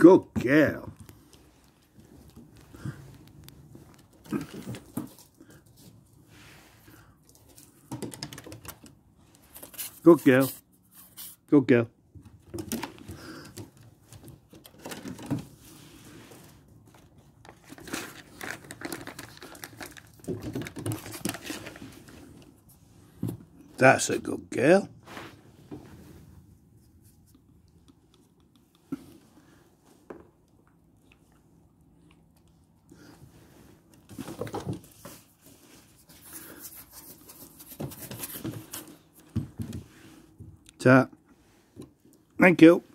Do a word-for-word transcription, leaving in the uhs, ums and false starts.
Good girl. Good girl. Good girl. That's a good girl. Ta. Thank you.